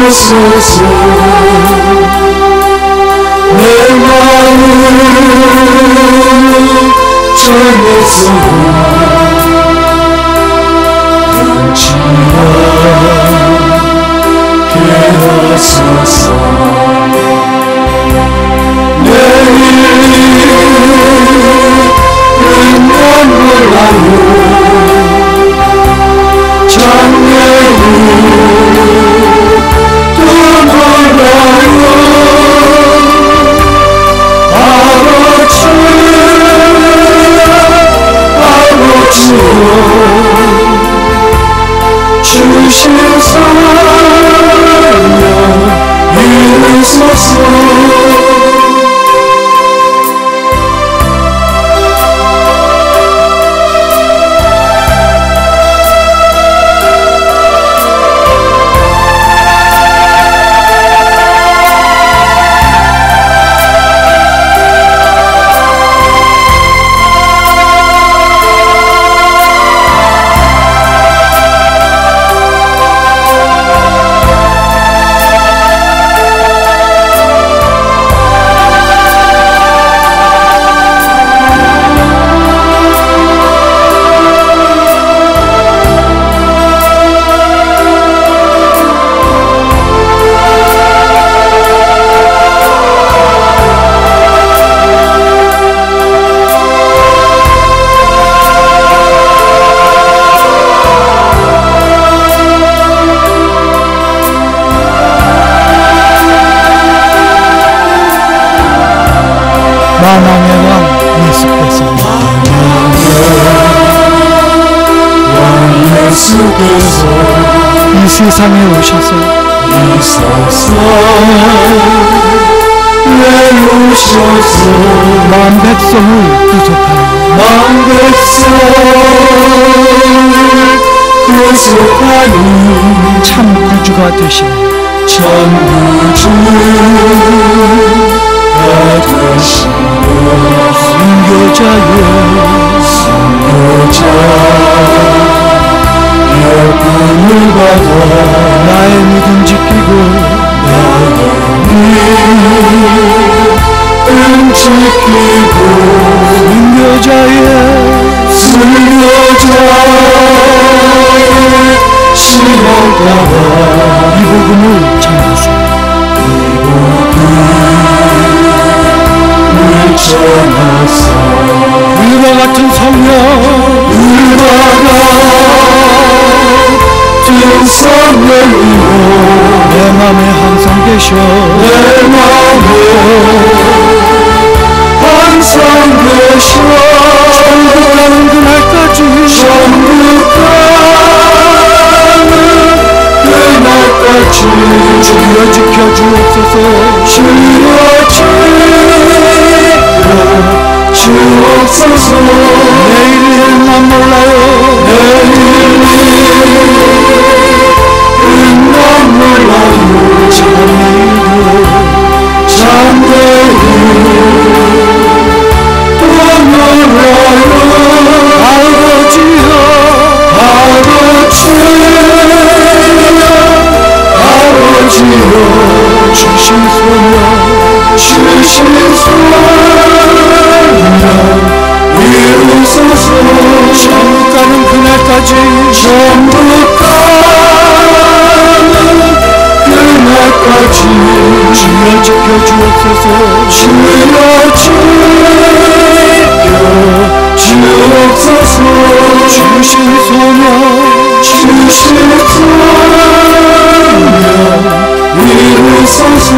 주옵소서. 내 마음을 전해서 영치라 깨어서서 내일은 난 몰라요. 장래는 또 몰라요. 아버지여 주신 사랑 이루소서. 만왕의 왕 예수께서 이 세상에 오셔서 만 백성을 구속하여 참 구주가 되시네. 참 구주가 되시네. 순교자여 여분을 받아 나의 믿음 지키고 지키고 순교자의 시험 따라 이 복음을 전하소서. 전하사 불과 같은 성령 성령이여 내 맘에 항상 계셔. 내 맘에 항상 계셔. 천국 가는 그날까지 주여 지켜주옵소서. 주여 지켜주옵소서. 내일은 난 몰라요. 장래일도 또 몰라요. 아버지여 주신 소명 이루소서. 천국 가는 그날까지 주여 지켜주옵소서. 주여 지켜주옵소서. 주신 소명 이루소서.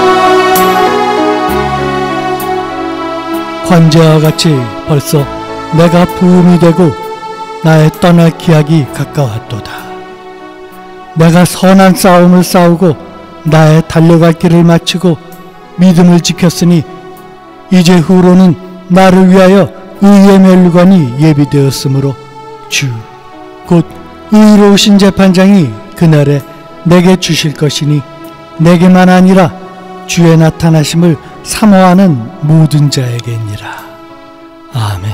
환자와 같이 벌써 내가 부음이 되고 나의 떠날 기약이 가까웠도다. 내가 선한 싸움을 싸우고 나의 달려갈 길을 마치고 믿음을 지켰으니 이제 후로는 나를 위하여 의의 면류관이 예비되었으므로 주 곧 의로우신 재판장이 그날에 내게 주실 것이니 내게만 아니라 주의 나타나심을 사모하는 모든 자에게니라. 아멘.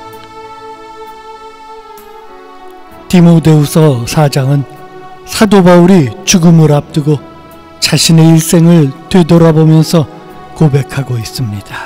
디모데후서 4장은 사도 바울이 죽음을 앞두고 자신의 일생을 되돌아보면서 고백하고 있습니다.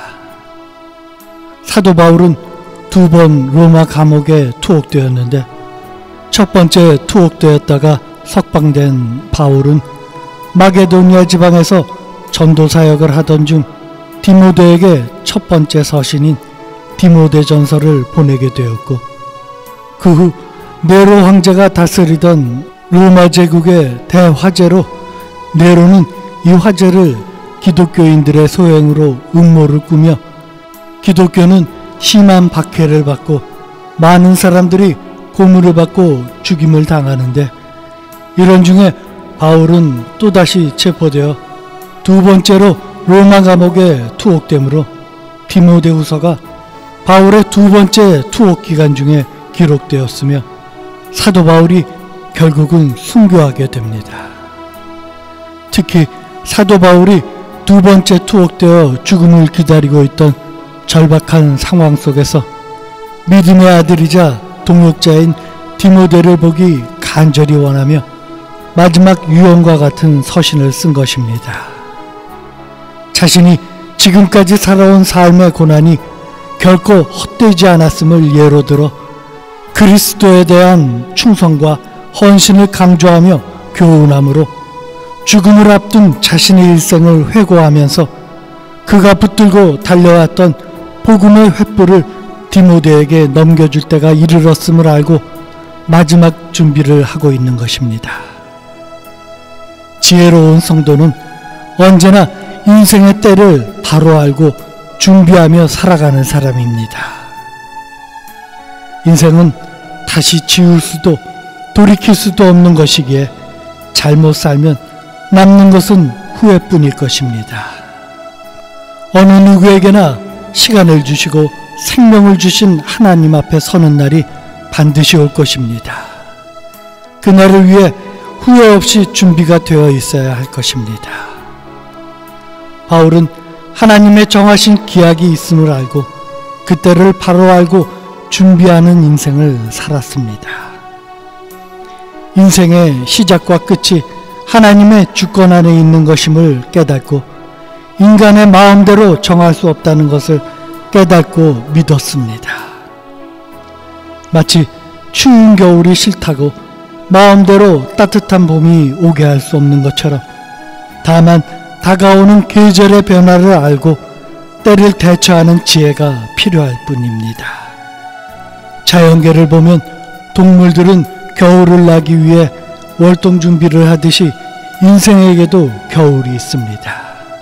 사도 바울은 2번 로마 감옥에 투옥되었는데 첫 번째 투옥되었다가 석방된 바울은 마게도니아 지방에서 전도 사역을 하던 중 디모데에게 첫 번째 서신인 디모데전서를 보내게 되었고 그 후 네로 황제가 다스리던 로마 제국의 대화재로 네로는 이 화재를 기독교인들의 소행으로 음모를 꾸며 기독교는 심한 박해를 받고 많은 사람들이 고문을 받고 죽임을 당하는데 이런 중에 바울은 또다시 체포되어 두 번째로 로마 감옥에 투옥되므로 디모데후서가 바울의 두 번째 투옥 기간 중에 기록되었으며 사도 바울이 결국은 순교하게 됩니다. 특히 사도 바울이 두 번째 투옥되어 죽음을 기다리고 있던 절박한 상황 속에서 믿음의 아들이자 동역자인 디모데를 보기 간절히 원하며 마지막 유언과 같은 서신을 쓴 것입니다. 자신이 지금까지 살아온 삶의 고난이 결코 헛되지 않았음을 예로 들어 그리스도에 대한 충성과 헌신을 강조하며 교훈함으로 죽음을 앞둔 자신의 일생을 회고하면서 그가 붙들고 달려왔던 복음의 횃불을 디모데에게 넘겨줄 때가 이르렀음을 알고 마지막 준비를 하고 있는 것입니다. 지혜로운 성도는 언제나 인생의 때를 바로 알고 준비하며 살아가는 사람입니다. 인생은 다시 지울 수도 돌이킬 수도 없는 것이기에 잘못 살면 남는 것은 후회뿐일 것입니다. 어느 누구에게나 시간을 주시고 생명을 주신 하나님 앞에 서는 날이 반드시 올 것입니다. 그날을 위해 후회 없이 준비가 되어 있어야 할 것입니다. 바울은 하나님의 정하신 기약이 있음을 알고 그때를 바로 알고 준비하는 인생을 살았습니다. 인생의 시작과 끝이 하나님의 주권 안에 있는 것임을 깨닫고 인간의 마음대로 정할 수 없다는 것을 깨닫고 믿었습니다. 마치 추운 겨울이 싫다고 마음대로 따뜻한 봄이 오게 할 수 없는 것처럼 다만 다가오는 계절의 변화를 알고 때를 대처하는 지혜가 필요할 뿐입니다. 자연계를 보면 동물들은 겨울을 나기 위해 월동 준비를 하듯이 인생에게도 겨울이 있습니다.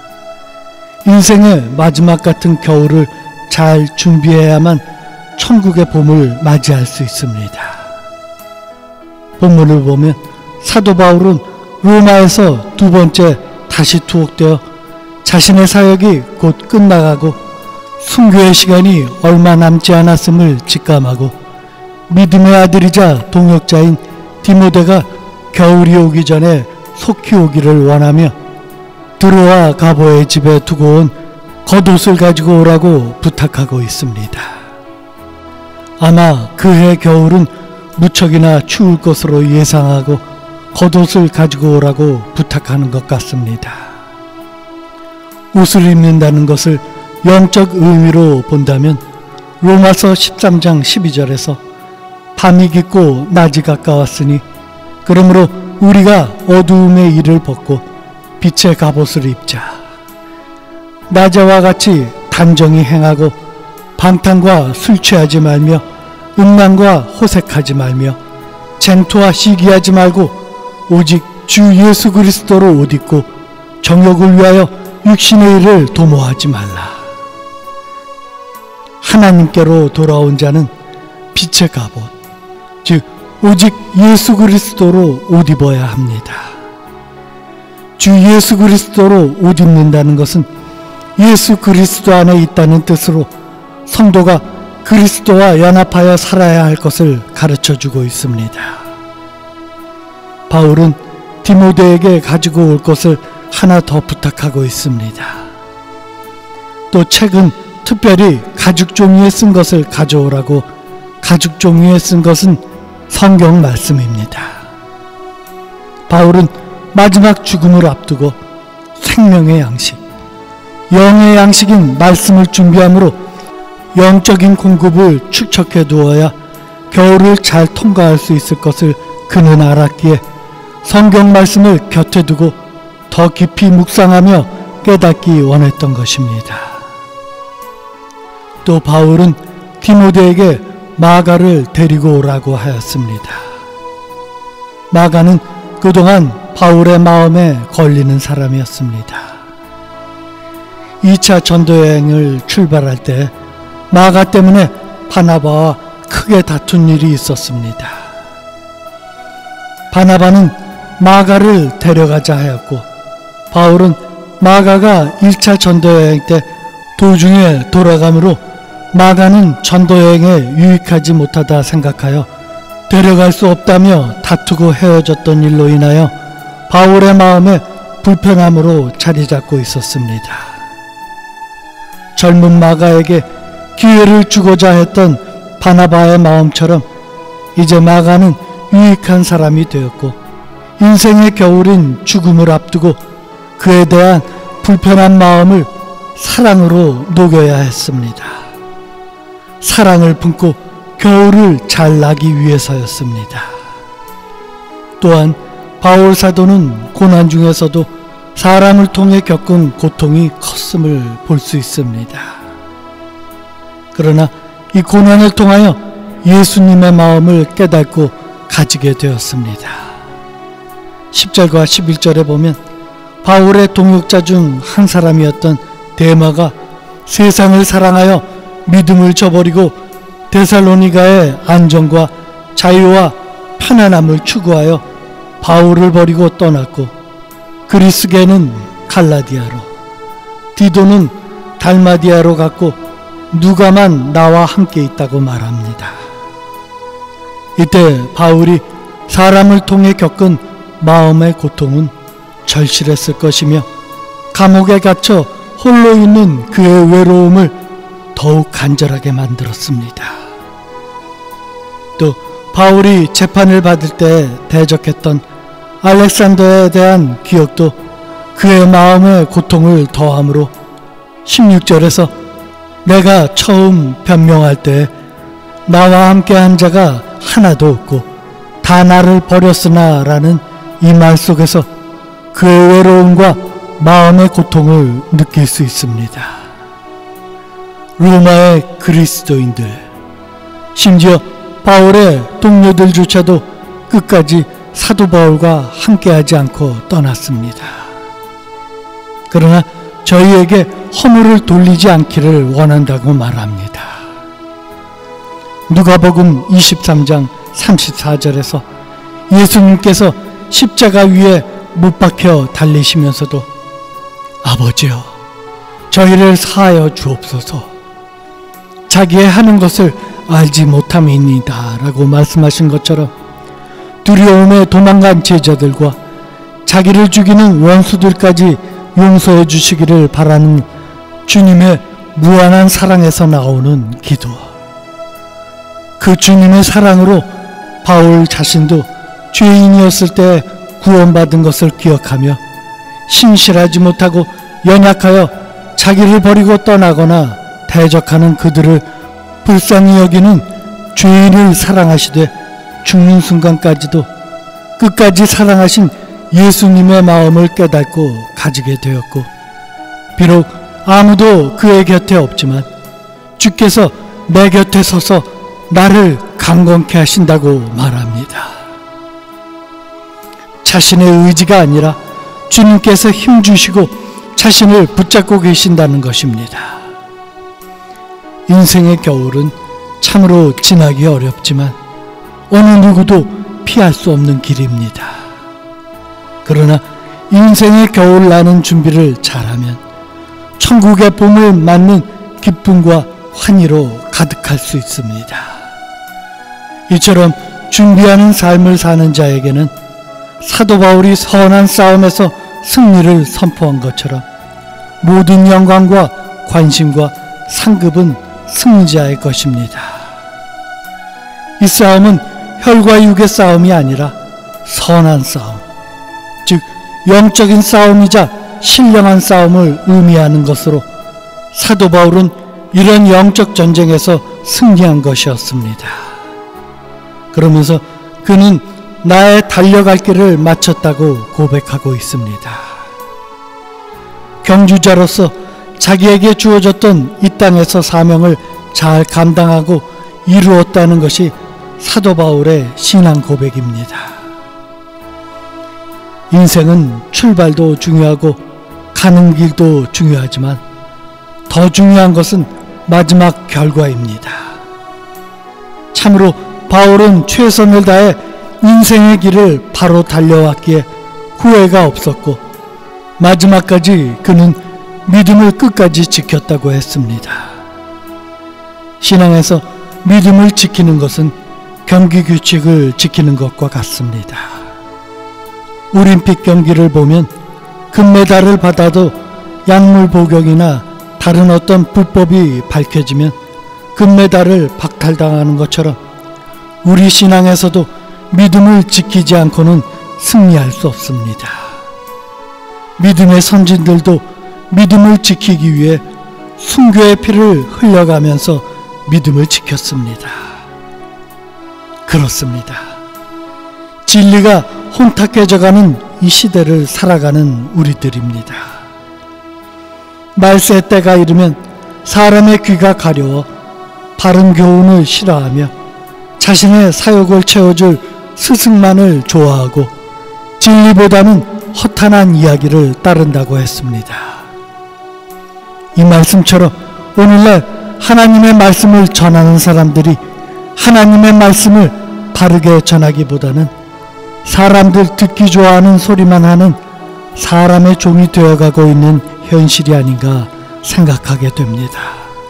인생의 마지막 같은 겨울을 잘 준비해야만 천국의 봄을 맞이할 수 있습니다. 본문을 보면 사도 바울은 로마에서 두 번째 다시 투옥되어 자신의 사역이 곧 끝나가고 순교의 시간이 얼마 남지 않았음을 직감하고 믿음의 아들이자 동역자인 디모데가 겨울이 오기 전에 속히 오기를 원하며 드로아 가보의 집에 두고 온 겉옷을 가지고 오라고 부탁하고 있습니다. 아마 그해 겨울은 무척이나 추울 것으로 예상하고 겉옷을 가지고 오라고 부탁하는 것 같습니다. 옷을 입는다는 것을 영적 의미로 본다면 로마서 13장 12절에서 밤이 깊고 낮이 가까웠으니 그러므로 우리가 어두움의 일을 벗고 빛의 갑옷을 입자. 낮에와 같이 단정히 행하고 방탕과 술 취하지 말며 음란과 호색하지 말며 쟁토와 시기하지 말고 오직 주 예수 그리스도로 옷 입고 정욕을 위하여 육신의 일을 도모하지 말라. 하나님께로 돌아온 자는 빛의 갑옷, 즉 오직 예수 그리스도로 옷 입어야 합니다. 주 예수 그리스도로 옷 입는다는 것은 예수 그리스도 안에 있다는 뜻으로 성도가 그리스도와 연합하여 살아야 할 것을 가르쳐주고 있습니다. 바울은 디모데에게 가지고 올 것을 하나 더 부탁하고 있습니다. 또 책은 특별히 가죽 종이에 쓴 것을 가져오라고. 가죽 종이에 쓴 것은 성경 말씀입니다. 바울은 마지막 죽음을 앞두고 생명의 양식, 영의 양식인 말씀을 준비함으로 영적인 공급을 축적해 두어야 겨울을 잘 통과할 수 있을 것을 그는 알았기에 성경 말씀을 곁에 두고 더 깊이 묵상하며 깨닫기 원했던 것입니다. 또 바울은 디모데에게 마가를 데리고 오라고 하였습니다. 마가는 그동안 바울의 마음에 걸리는 사람이었습니다. 2차 전도여행을 출발할 때 마가 때문에 바나바와 크게 다툰 일이 있었습니다. 바나바는 마가를 데려가자 하였고 바울은 마가가 1차 전도여행 때 도중에 돌아가므로 마가는 전도여행에 유익하지 못하다 생각하여 데려갈 수 없다며 다투고 헤어졌던 일로 인하여 바울의 마음에 불편함으로 자리 잡고 있었습니다. 젊은 마가에게 기회를 주고자 했던 바나바의 마음처럼 이제 마가는 유익한 사람이 되었고 인생의 겨울인 죽음을 앞두고 그에 대한 불편한 마음을 사랑으로 녹여야 했습니다. 사랑을 품고 겨울을 잘 나기 위해서였습니다. 또한 바울 사도는 고난 중에서도 사람을 통해 겪은 고통이 컸음을 볼 수 있습니다. 그러나 이 고난을 통하여 예수님의 마음을 깨닫고 가지게 되었습니다. 10절과 11절에 보면 바울의 동역자 중 한 사람이었던 데마가 세상을 사랑하여 믿음을 저버리고 데살로니가의 안정과 자유와 편안함을 추구하여 바울을 버리고 떠났고 그리스게는 갈라디아로, 디도는 달마디아로 갔고 누가만 나와 함께 있다고 말합니다. 이때 바울이 사람을 통해 겪은 마음의 고통은 절실했을 것이며 감옥에 갇혀 홀로 있는 그의 외로움을 더욱 간절하게 만들었습니다. 또 바울이 재판을 받을 때 대적했던 알렉산더에 대한 기억도 그의 마음의 고통을 더함으로 16절에서 내가 처음 변명할 때 나와 함께한 자가 하나도 없고 다 나를 버렸으나 라는 이 말 속에서 그의 외로움과 마음의 고통을 느낄 수 있습니다. 로마의 그리스도인들, 심지어 바울의 동료들조차도 끝까지 사도 바울과 함께하지 않고 떠났습니다. 그러나 저희에게 허물을 돌리지 않기를 원한다고 말합니다. 누가복음 23장 34절에서 예수님께서 십자가 위에 못 박혀 달리시면서도 아버지여 저희를 사하여 주옵소서 자기의 하는 것을 알지 못함이니이다 라고 말씀하신 것처럼 두려움에 도망간 제자들과 자기를 죽이는 원수들까지 용서해 주시기를 바라는 주님의 무한한 사랑에서 나오는 기도, 그 주님의 사랑으로 바울 자신도 죄인이었을 때 구원받은 것을 기억하며 신실하지 못하고 연약하여 자기를 버리고 떠나거나 대적하는 그들을 불쌍히 여기는 죄인을 사랑하시되 죽는 순간까지도 끝까지 사랑하신 예수님의 마음을 깨닫고 가지게 되었고 비록 아무도 그의 곁에 없지만 주께서 내 곁에 서서 나를 강건케 하신다고 말합니다. 자신의 의지가 아니라 주님께서 힘주시고 자신을 붙잡고 계신다는 것입니다. 인생의 겨울은 참으로 지나기 어렵지만 어느 누구도 피할 수 없는 길입니다. 그러나 인생의 겨울 나는 준비를 잘하면 천국의 봄을 맞는 기쁨과 환희로 가득할 수 있습니다. 이처럼 준비하는 삶을 사는 자에게는 사도 바울이 선한 싸움에서 승리를 선포한 것처럼 모든 영광과 관심과 상급은 승리자의 것입니다. 이 싸움은 혈과 육의 싸움이 아니라 선한 싸움, 즉 영적인 싸움이자 신령한 싸움을 의미하는 것으로 사도 바울은 이런 영적 전쟁에서 승리한 것이었습니다. 그러면서 그는 나의 달려갈 길을 마쳤다고 고백하고 있습니다. 경주자로서 자기에게 주어졌던 이 땅에서 사명을 잘 감당하고 이루었다는 것이 사도 바울의 신앙 고백입니다. 인생은 출발도 중요하고 가는 길도 중요하지만 더 중요한 것은 마지막 결과입니다. 참으로 바울은 최선을 다해 인생의 길을 바로 달려왔기에 후회가 없었고 마지막까지 그는 믿음을 끝까지 지켰다고 했습니다. 신앙에서 믿음을 지키는 것은 경기 규칙을 지키는 것과 같습니다. 올림픽 경기를 보면 금메달을 받아도 약물 복용이나 다른 어떤 불법이 밝혀지면 금메달을 박탈당하는 것처럼 우리 신앙에서도 믿음을 지키지 않고는 승리할 수 없습니다. 믿음의 선진들도 믿음을 지키기 위해 순교의 피를 흘려가면서 믿음을 지켰습니다. 그렇습니다. 진리가 혼탁해져가는 이 시대를 살아가는 우리들입니다. 말세 때가 이르면 사람의 귀가 가려워 바른 교훈을 싫어하며 자신의 사욕을 채워줄 스승만을 좋아하고 진리보다는 허탄한 이야기를 따른다고 했습니다. 이 말씀처럼 오늘날 하나님의 말씀을 전하는 사람들이 하나님의 말씀을 바르게 전하기보다는 사람들 듣기 좋아하는 소리만 하는 사람의 종이 되어가고 있는 현실이 아닌가 생각하게 됩니다.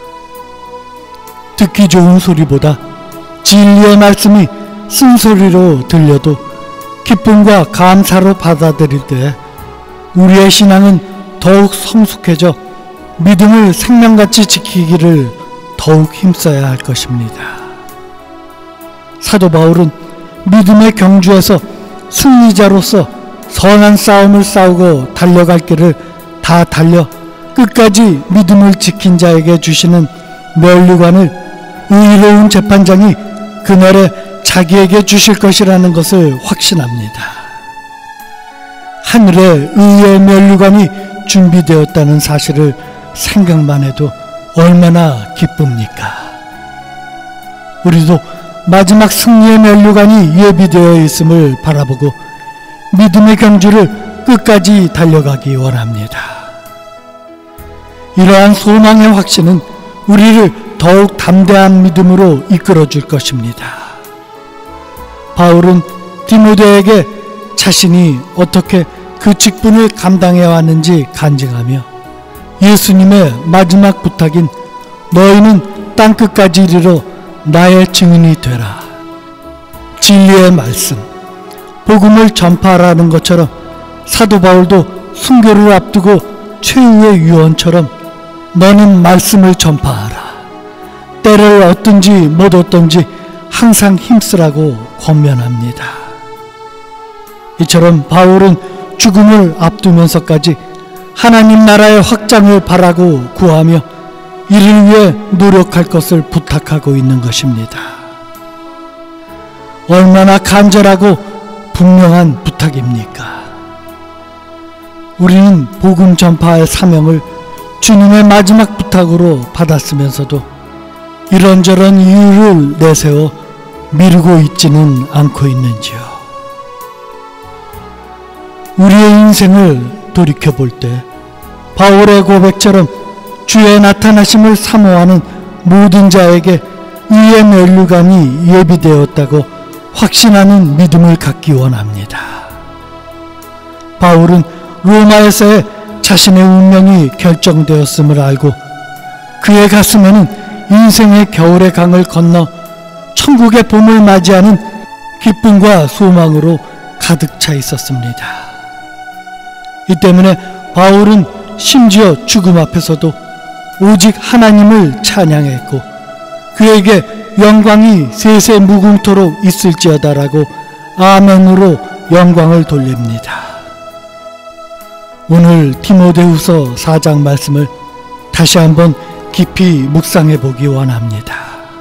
듣기 좋은 소리보다 진리의 말씀이 쓴소리로 들려도 기쁨과 감사로 받아들일 때 우리의 신앙은 더욱 성숙해져 믿음을 생명같이 지키기를 더욱 힘써야 할 것입니다. 사도 바울은 믿음의 경주에서 승리자로서 선한 싸움을 싸우고 달려갈 길을 다 달려 끝까지 믿음을 지킨 자에게 주시는 면류관을 의로운 재판장이 그날에 자기에게 주실 것이라는 것을 확신합니다. 하늘에 의의 면류관이 준비되었다는 사실을 생각만 해도 얼마나 기쁩니까? 우리도 마지막 승리의 면류관이 예비되어 있음을 바라보고 믿음의 경주를 끝까지 달려가기 원합니다. 이러한 소망의 확신은 우리를 더욱 담대한 믿음으로 이끌어 줄 것입니다. 바울은 디모데에게 자신이 어떻게 그 직분을 감당해 왔는지 간증하며 예수님의 마지막 부탁인 너희는 땅끝까지 이르러 나의 증인이 되라, 진리의 말씀, 복음을 전파하라는 것처럼 사도 바울도 순교를 앞두고 최후의 유언처럼 너는 말씀을 전파하라, 때를 얻든지 못 얻든지 항상 힘쓰라고 권면합니다. 이처럼 바울은 죽음을 앞두면서까지 하나님 나라의 확장을 바라고 구하며 이를 위해 노력할 것을 부탁하고 있는 것입니다. 얼마나 간절하고 분명한 부탁입니까? 우리는 복음 전파의 사명을 주님의 마지막 부탁으로 받았으면서도 이런저런 이유를 내세워 미루고 있지는 않고 있는지요. 우리의 인생을 돌이켜볼 때 바울의 고백처럼 주의 나타나심을 사모하는 모든 자에게 이의 면류관이 예비되었다고 확신하는 믿음을 갖기 원합니다. 바울은 로마에서의 자신의 운명이 결정되었음을 알고 그의 가슴에는 인생의 겨울의 강을 건너 천국의 봄을 맞이하는 기쁨과 소망으로 가득 차 있었습니다. 이 때문에 바울은 심지어 죽음 앞에서도 오직 하나님을 찬양했고 그에게 영광이 세세 무궁토록 있을지어다라고 아멘으로 영광을 돌립니다. 오늘 디모데후서 4장 말씀을 다시 한번 깊이 묵상해 보기 원합니다.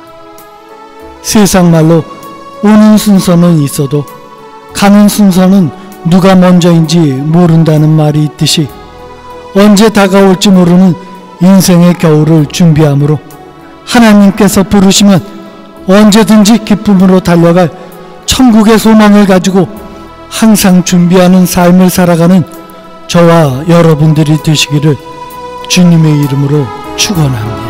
세상 말로 오는 순서는 있어도 가는 순서는 누가 먼저인지 모른다는 말이 있듯이 언제 다가올지 모르는 인생의 겨울을 준비하므로 하나님께서 부르시면 언제든지 기쁨으로 달려갈 천국의 소망을 가지고 항상 준비하는 삶을 살아가는 저와 여러분들이 되시기를 주님의 이름으로 축원합니다.